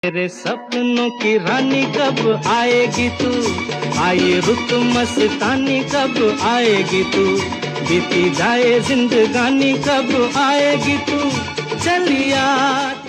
मेरे सपनों की रानी कब आएगी तू, आए रुत मस्तानी कब आएगी तू, बीती जाए जिंदगानी कब आएगी तू, चलिया।